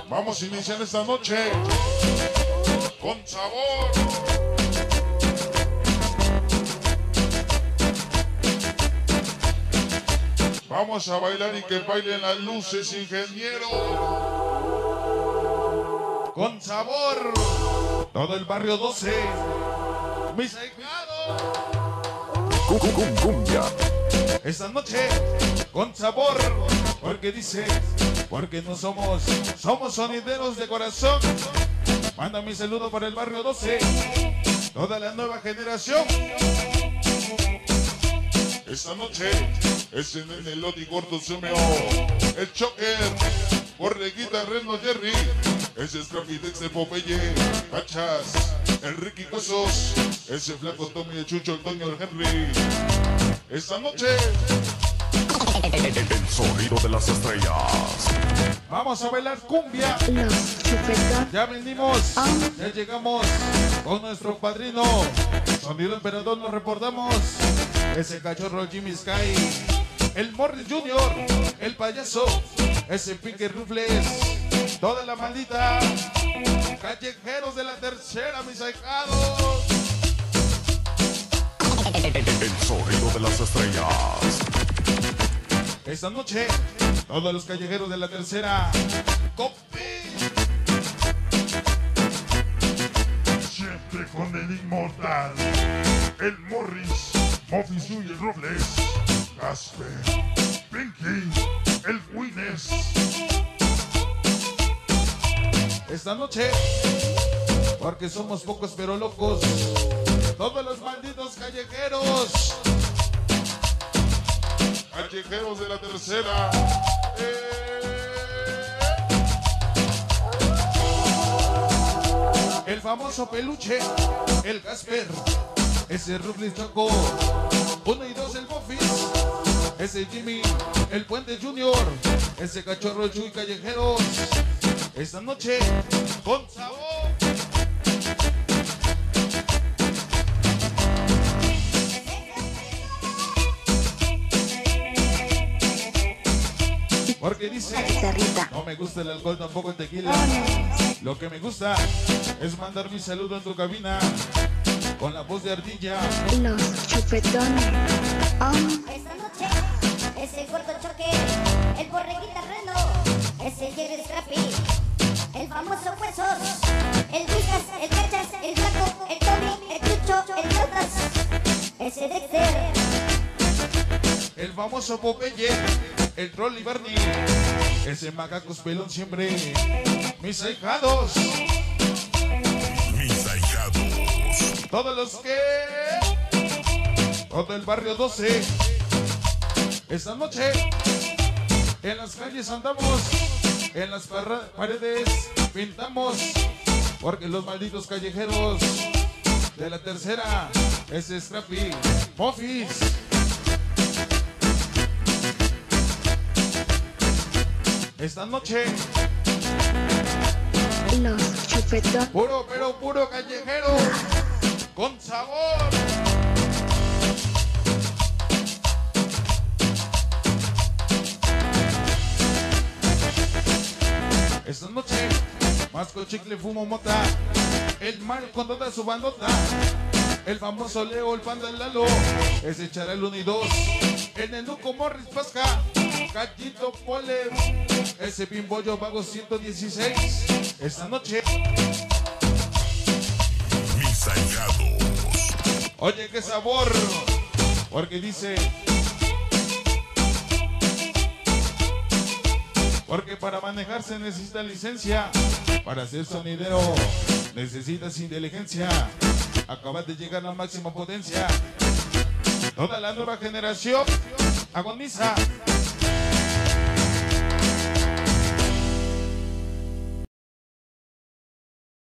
Vamos a iniciar esta noche con sabor. Vamos a bailar y que bailen las luces, ingeniero. Con sabor. Todo el barrio 12. Mis ahijados. Cumbia. Esta noche con sabor. Porque dice, porque no somos sonideros de corazón. Manda mi saludo para el barrio 12. Toda la nueva generación. Esta noche es en el Eloti Gordo Sumeo, el Choker, Borreguita, Reno Jerry, ese Scrappy Dex de Popeye, Cachas, el Ricky Huesos, ese Flaco Tommy, el Chucho, el Toño, el Henry. Esta noche El sonido de las estrellas. vamos a bailar cumbia. Los Chupetones. Ya venimos, ya llegamos con nuestro padrino. Sonido Emperador, nos reportamos. Ese cachorro Jimmy Sky, el Morris Junior, el payaso, ese Pique Rufles, toda la maldita, callejeros de la tercera, mis ahijados. El sonido de las estrellas. Esta noche, todos los callejeros de la tercera, ¡Copi! Siempre con el inmortal, el Morris, Mofis y el Robles, Casper, Pinky, el Wines. Esta noche, porque somos pocos pero locos, todos los malditos callejeros. Callejeros de la tercera. El famoso peluche, el Casper, ese Ruflis Choco, 1 y 2 el Mofis, ese Jimmy, el Puente Junior, ese cachorro Chuy Callejeros. Esta noche, con sabor. Porque dice, no me gusta el alcohol, tampoco el tequila. Lo que me gusta es mandar mi saludo en tu cabina con la voz de ardilla. Los Chupetones. Esta noche, ese gordo choque, el borreguita reno, ese Jerry Scrappy, el famoso Huesos, el Whiskas, el Cachas, el Flaco, el Tommy, el Chucho, el Jotas, ese Dexter, El famoso Popeye, el Troll y Barney, ese Macacos Pelón siempre. Mis ahijados, Mis ahijados. todos los que... Todo el barrio 12. Esta noche, en las calles andamos, en las paredes pintamos, porque los malditos callejeros de la tercera, ese Scrappy, Mofis. Esta noche, Los Chupetones. puro, pero puro callejero, con sabor. Esta noche, masco chicle, fumo mota, el Mario con toda su bandota, el famoso Leo, el Panda, el Lalo, ese Charal 1 y 2, el Nenuco Morris Pasca, Cachito Pole, ese Pimbollo Vago 116. Esta noche, Mis ahijados. oye qué sabor, porque dice, porque para manejar se necesita licencia, para ser sonidero necesitas inteligencia, acabas de llegar a la máxima potencia, toda la nueva generación agoniza,